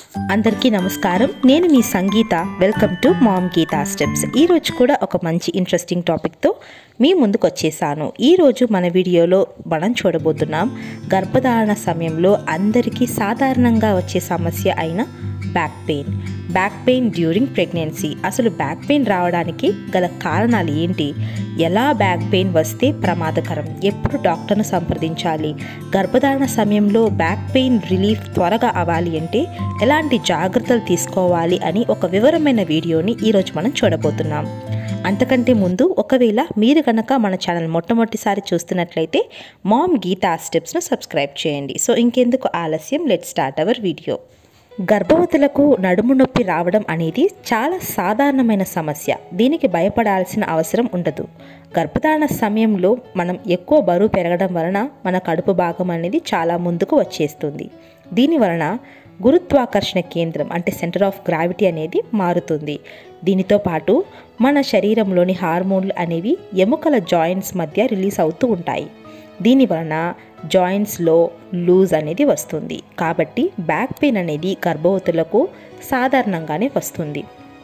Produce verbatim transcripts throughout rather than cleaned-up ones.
అందరికీ నమస్కారం. నేను మీ Sangeetha. Welcome to mom Geetha steps. ఈరోజు కూడా ఒక మంచి ఇంట్రెస్టింగ్ టాపిక్తో మీ ముందుకు వచ్చేసాను. ఈరోజు మన వీడియోలో మనం చూడబోతున్నాం గర్భధారణ సమయంలో అందరికీ సాధారణంగా వచ్చే సమస్య అయిన back pain. Back pain during pregnancy. అసలు బ్యాక్ పెయిన్ రావడానికి గల కారణాలు ఏంటి? ఎలా బ్యాక్ పెయిన్ వస్తే ప్రమాదకరం? ఎప్పుడు డాక్టర్ను సంప్రదించాలి? గర్భధారణ సమయంలో బ్యాక్ పెయిన్ రిలీఫ్ త్వరగా అవ్వాలి అంటే ఎలాంటి జాగ్రత్తలు తీసుకోవాలి అని ఒక వివరమైన వీడియోని ఈరోజు మనం చూడబోతున్నాం. అంతకంటే ముందు ఒకవేళ మీరు కనుక మన ఛానల్ మొట్టమొదటిసారి చూస్తున్నట్లయితే మామ్ గీతా స్టెప్స్ను సబ్స్క్రైబ్ చేయండి. సో ఇంకెందుకు ఆలస్యం, లెట్ స్టార్ట్ అవర్ వీడియో. గర్భవతులకు నడుము నొప్పి రావడం అనేది చాలా సాధారణమైన సమస్య. దీనికి భయపడాల్సిన అవసరం ఉండదు. గర్భధారణ సమయంలో మనం ఎక్కువ బరువు పెరగడం వలన మన కడుపు భాగం అనేది చాలా ముందుకు వచ్చేస్తుంది. దీని వలన గురుత్వాకర్షణ కేంద్రం అంటే సెంటర్ ఆఫ్ గ్రావిటీ అనేది మారుతుంది. దీనితో పాటు మన శరీరంలోని హార్మోన్లు అనేవి ఎముకల జాయింట్స్ మధ్య రిలీజ్ అవుతూ ఉంటాయి. దీని వలన జాయింట్స్లో లూజ్ అనేది వస్తుంది. కాబట్టి బ్యాక్ పెయిన్ అనేది గర్భవతులకు సాధారణంగానే వస్తుంది.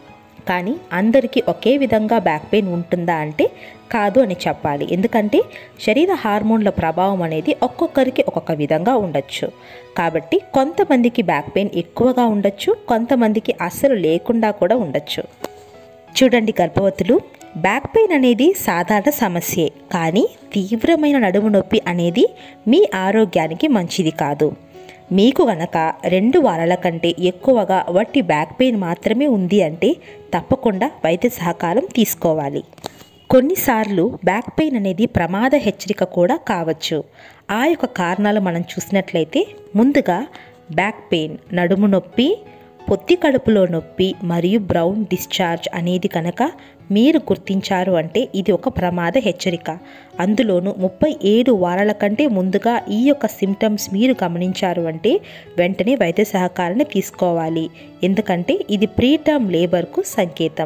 కానీ అందరికీ ఒకే విధంగా బ్యాక్ పెయిన్ ఉంటుందా అంటే కాదు అని చెప్పాలి. ఎందుకంటే శరీర హార్మోన్ల ప్రభావం అనేది ఒక్కొక్కరికి ఒక్కొక్క విధంగా ఉండొచ్చు. కాబట్టి కొంతమందికి బ్యాక్ పెయిన్ ఎక్కువగా ఉండొచ్చు, కొంతమందికి అస్సలు లేకుండా కూడా ఉండొచ్చు. చూడండి గర్భవతులు, బ్యాక్ పెయిన్ అనేది సాధారణ సమస్యే, కానీ తీవ్రమైన నడుము నొప్పి అనేది మీ ఆరోగ్యానికి మంచిది కాదు. మీకు గనక రెండు వారాల కంటే ఎక్కువగా వట్టి బ్యాక్ పెయిన్ మాత్రమే ఉంది అంటే తప్పకుండా వైద్య సహకారం తీసుకోవాలి. కొన్నిసార్లు బ్యాక్ పెయిన్ అనేది ప్రమాద హెచ్చరిక కూడా కావచ్చు. ఆ యొక్క కారణాలు మనం చూసినట్లయితే ముందుగా బ్యాక్ పెయిన్, నడుము నొప్పి, పొత్తి కడుపులో నొప్పి మరియు బ్రౌన్ డిశ్చార్జ్ అనేది కనుక మీరు గుర్తించారు అంటే ఇది ఒక ప్రమాద హెచ్చరిక. అందులోనూ ముప్పై ఏడు వారాల కంటే ముందుగా ఈ యొక్క సిమ్టమ్స్ మీరు గమనించారు అంటే వెంటనే వైద్య సహకారాన్ని తీసుకోవాలి. ఎందుకంటే ఇది ప్రీటర్మ్ లేబర్కు సంకేతం.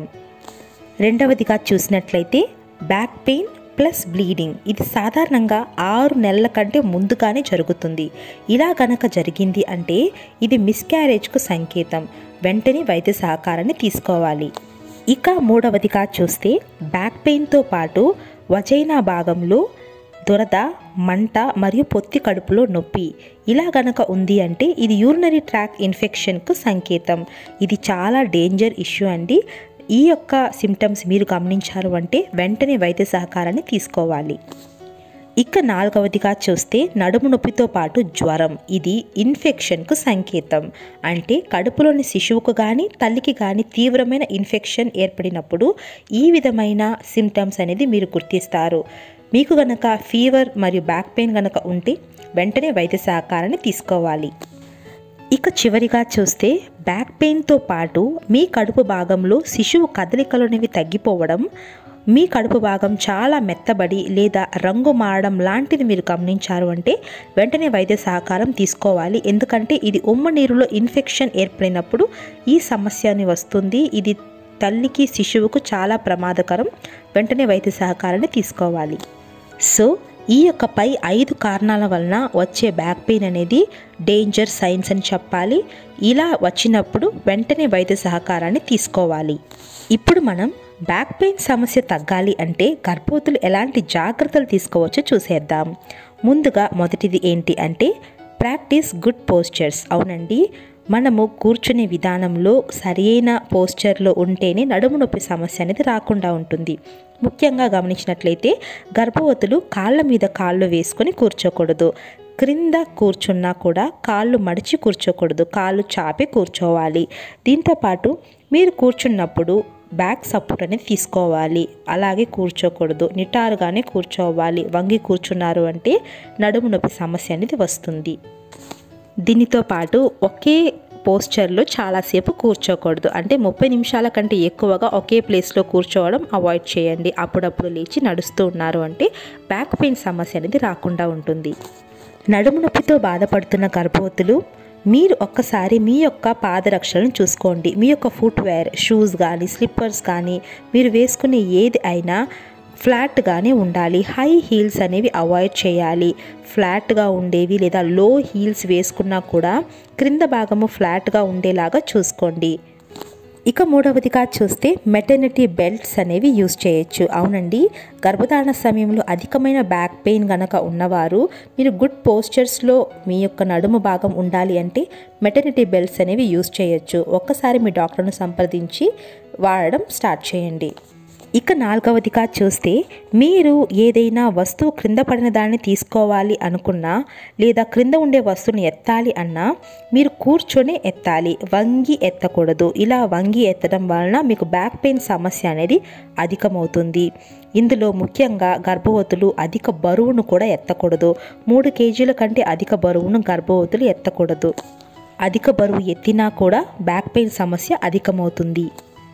రెండవదిగా చూసినట్లయితే బ్యాక్ పెయిన్ ప్లస్ బ్లీడింగ్. ఇది సాధారణంగా ఆరు నెలల కంటే ముందుగానే జరుగుతుంది. ఇలా గనక జరిగింది అంటే ఇది మిస్క్యారేజ్కు సంకేతం. వెంటనే వైద్య సహకారాన్ని తీసుకోవాలి. ఇక మూడవదిగా చూస్తే బ్యాక్ పెయిన్తో పాటు వజైనా భాగంలో దురద, మంట మరియు పొత్తి కడుపులో నొప్పి ఇలా గనక ఉంది అంటే ఇది యూరినరీ ట్రాక్ ఇన్ఫెక్షన్కు సంకేతం. ఇది చాలా డేంజర్ ఇష్యూ అండి. ఈ యొక్క సిమ్టమ్స్ మీరు గమనించారు అంటే వెంటనే వైద్య సహకారాన్ని తీసుకోవాలి. ఇక నాలుగవదిగా చూస్తే నడుము నొప్పితో పాటు జ్వరం. ఇది ఇన్ఫెక్షన్కు సంకేతం. అంటే కడుపులోని శిశువుకు కానీ తల్లికి కానీ తీవ్రమైన ఇన్ఫెక్షన్ ఏర్పడినప్పుడు ఈ విధమైన సిమ్టమ్స్ అనేది మీరు గుర్తిస్తారు. మీకు గనక ఫీవర్ మరియు బ్యాక్ పెయిన్ గనక ఉంటే వెంటనే వైద్య సహకారాన్ని తీసుకోవాలి. ఇక చివరిగా చూస్తే బ్యాక్ పెయిన్తో పాటు మీ కడుపు భాగంలో శిశువు కదలికలనేవి తగ్గిపోవడం, మీ కడుపు భాగం చాలా మెత్తబడి లేదా రంగు మారడం లాంటిది మీరు గమనించారు అంటే వెంటనే వైద్య సహకారం తీసుకోవాలి. ఎందుకంటే ఇది ఉమ్మ నీరులో ఇన్ఫెక్షన్ ఏర్పడినప్పుడు ఈ సమస్య అని వస్తుంది. ఇది తల్లికి శిశువుకు చాలా ప్రమాదకరం. వెంటనే వైద్య సహకారాన్ని తీసుకోవాలి. సో ఈ యొక్క పై ఐదు కారణాల వలన వచ్చే బ్యాక్ పెయిన్ అనేది డేంజర్ సైన్స్ అని చెప్పాలి. ఇలా వచ్చినప్పుడు వెంటనే వైద్య సహకారాన్ని తీసుకోవాలి. ఇప్పుడు మనం బ్యాక్ పెయిన్ సమస్య తగ్గాలి అంటే గర్భవతులు ఎలాంటి జాగ్రత్తలు తీసుకోవచ్చో చూసేద్దాం. ముందుగా మొదటిది ఏంటి అంటే ప్రాక్టీస్ గుడ్ పోస్చర్స్. అవునండి, మనము కూర్చునే విధానంలో సరైన పోస్చర్లో ఉంటేనే నడుము నొప్పి సమస్య అనేది రాకుండా ఉంటుంది. ముఖ్యంగా గమనించినట్లయితే గర్భవతులు కాళ్ళ మీద కాళ్ళు వేసుకొని కూర్చోకూడదు. క్రింద కూర్చున్నా కూడా కాళ్ళు మడిచి కూర్చోకూడదు, కాళ్ళు చాపి కూర్చోవాలి. దీంతోపాటు మీరు కూర్చున్నప్పుడు బ్యాక్ సపోర్ట్ అనేది తీసుకోవాలి. అలాగే కూర్చోకూడదు, నిటారుగానే కూర్చోవాలి. వంగి కూర్చున్నారు అంటే నడుము నొప్పి సమస్య అనేది వస్తుంది. దీనితో పాటు ఒకే పోస్చర్లో చాలాసేపు కూర్చోకూడదు. అంటే ముప్పై నిమిషాల కంటే ఎక్కువగా ఒకే ప్లేస్లో కూర్చోవడం అవాయిడ్ చేయండి. అప్పుడప్పుడు లేచి నడుస్తూ ఉన్నారు అంటే బ్యాక్ పెయిన్ సమస్య అనేది రాకుండా ఉంటుంది. నడుము నొప్పితో బాధపడుతున్న గర్భవతులు మీరు ఒక్కసారి మీ యొక్క పాదరక్షలను చూసుకోండి. మీ యొక్క ఫుట్వేర్, షూస్ కానీ స్లిప్పర్స్ కానీ మీరు వేసుకునే ఏది అయినా ఫ్లాట్గానే ఉండాలి. హై హీల్స్ అనేవి అవాయిడ్ చేయాలి. ఫ్లాట్గా ఉండేవి లేదా లో హీల్స్ వేసుకున్నా కూడా క్రింద భాగము ఫ్లాట్గా ఉండేలాగా చూసుకోండి. ఇక మూడవదిగా చూస్తే మెటర్నిటీ బెల్ట్స్ అనేవి యూస్ చేయొచ్చు. అవునండి, గర్భధారణ సమయంలో అధికమైన బ్యాక్ పెయిన్ గనక ఉన్నవారు మీరు గుడ్ పోస్చర్స్లో మీ యొక్క నడుము భాగం ఉండాలి అంటే మెటర్నిటీ బెల్ట్స్ అనేవి యూస్ చేయొచ్చు. ఒక్కసారి మీ డాక్టర్ను సంప్రదించి వాడడం స్టార్ట్ చేయండి. ఇక నాలుగవదిగా చూస్తే మీరు ఏదైనా వస్తువు క్రింద పడిన దాన్ని తీసుకోవాలి అనుకున్నా లేదా క్రింద ఉండే వస్తువుని ఎత్తాలి అన్నా మీరు కూర్చొని ఎత్తాలి, వంగి ఎత్తకూడదు. ఇలా వంగి ఎత్తడం వలన మీకు బ్యాక్ పెయిన్ సమస్య అనేది అధికమవుతుంది. ఇందులో ముఖ్యంగా గర్భవతులు అధిక బరువును కూడా ఎత్తకూడదు. మూడు కేజీల కంటే అధిక బరువును గర్భవతులు ఎత్తకూడదు. అధిక బరువు ఎత్తినా కూడా బ్యాక్ పెయిన్ సమస్య అధికమవుతుంది.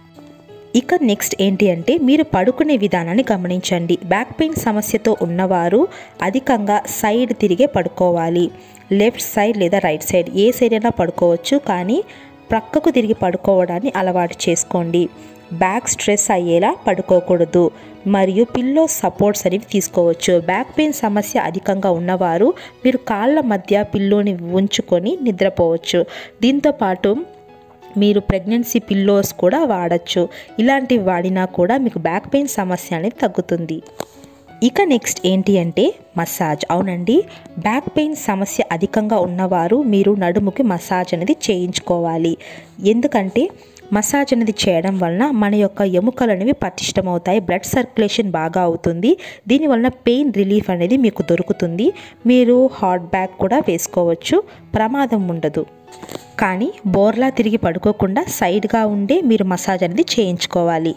ఇక నెక్స్ట్ ఏంటి అంటే మీరు పడుకునే విధానాన్ని గమనించండి. బ్యాక్ పెయిన్ సమస్యతో ఉన్నవారు అధికంగా సైడ్ తిరిగే పడుకోవాలి. లెఫ్ట్ సైడ్ లేదా రైట్ సైడ్ ఏ సైడ్ అయినా పడుకోవచ్చు, కానీ ప్రక్కకు తిరిగి పడుకోవడాన్ని అలవాటు చేసుకోండి. బ్యాక్ స్ట్రెస్ అయ్యేలా పడుకోకూడదు మరియు పిల్లో సపోర్ట్స్ అనేవి తీసుకోవచ్చు. బ్యాక్ పెయిన్ సమస్య అధికంగా ఉన్నవారు మీరు కాళ్ళ మధ్య పిల్లోని ఉంచుకొని నిద్రపోవచ్చు. దీంతోపాటు మీరు ప్రెగ్నెన్సీ పిల్లోస్ కూడా వాడచ్చు. ఇలాంటివి వాడినా కూడా మీకు బ్యాక్ పెయిన్ సమస్య అనేది తగ్గుతుంది. ఇక నెక్స్ట్ ఏంటి అంటే మసాజ్. అవునండి, బ్యాక్ పెయిన్ సమస్య అధికంగా ఉన్నవారు మీరు నడుముకి మసాజ్ అనేది చేయించుకోవాలి. ఎందుకంటే మసాజ్ అనేది చేయడం వలన మన యొక్క ఎముకలు అనేవి పటిష్టమవుతాయి, బ్లడ్ సర్క్యులేషన్ బాగా అవుతుంది. దీనివలన పెయిన్ రిలీఫ్ అనేది మీకు దొరుకుతుంది. మీరు హాట్ బ్యాగ్ కూడా వేసుకోవచ్చు, ప్రమాదం ఉండదు. కానీ బోర్లా తిరిగి పడుకోకుండా సైడ్గా ఉండే మీరు మసాజ్ అనేది చేయించుకోవాలి.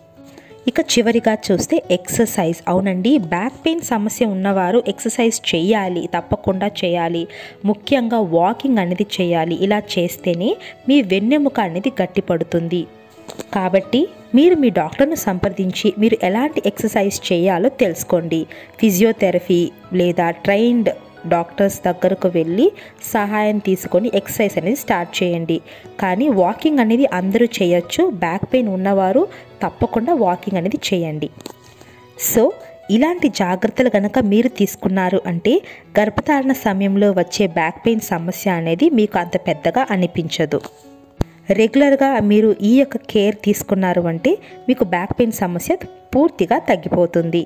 ఇక చివరిగా చూస్తే ఎక్సర్సైజ్. అవునండి, బ్యాక్ పెయిన్ సమస్య ఉన్నవారు ఎక్సర్సైజ్ చేయాలి, తప్పకుండా చేయాలి. ముఖ్యంగా వాకింగ్ అనేది చేయాలి. ఇలా చేస్తేనే మీ వెన్నెముక అనేది గట్టిపడుతుంది. కాబట్టి మీరు మీ డాక్టర్ను సంప్రదించి మీరు ఎలాంటి ఎక్సర్సైజ్ చేయాలో తెలుసుకోండి. ఫిజియోథెరపీ లేదా ట్రైన్డ్ డాక్టర్స్ దగ్గరకు వెళ్ళి సహాయం తీసుకొని ఎక్సర్సైజ్ అనేది స్టార్ట్ చేయండి. కానీ వాకింగ్ అనేది అందరూ చేయొచ్చు. బ్యాక్ పెయిన్ ఉన్నవారు తప్పకుండా వాకింగ్ అనేది చేయండి. సో ఇలాంటి జాగ్రత్తలు కనుక మీరు తీసుకున్నారు అంటే గర్భధారణ సమయంలో వచ్చే బ్యాక్ పెయిన్ సమస్య అనేది మీకు అంత పెద్దగా అనిపించదు. రెగ్యులర్గా మీరు ఈ యొక్క కేర్ తీసుకున్నారు అంటే మీకు బ్యాక్ పెయిన్ సమస్య పూర్తిగా తగ్గిపోతుంది.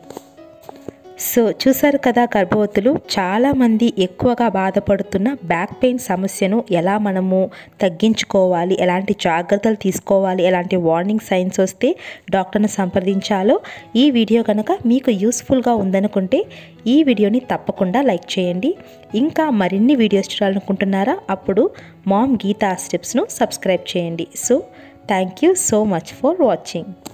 సో చూసారు కదా గర్భవతులు, చాలామంది ఎక్కువగా బాధపడుతున్న బ్యాక్ పెయిన్ సమస్యను ఎలా మనము తగ్గించుకోవాలి, ఎలాంటి జాగ్రత్తలు తీసుకోవాలి, ఎలాంటి వార్నింగ్ సైన్స్ వస్తే డాక్టర్ను సంప్రదించాలో ఈ వీడియో కనుక మీకు యూస్ఫుల్గా ఉందనుకుంటే ఈ వీడియోని తప్పకుండా లైక్ చేయండి. ఇంకా మరిన్ని వీడియోస్ చూడాలనుకుంటున్నారా? అప్పుడు మామ్ గీతా స్టెప్స్ను సబ్స్క్రైబ్ చేయండి. So thank you so much for watching.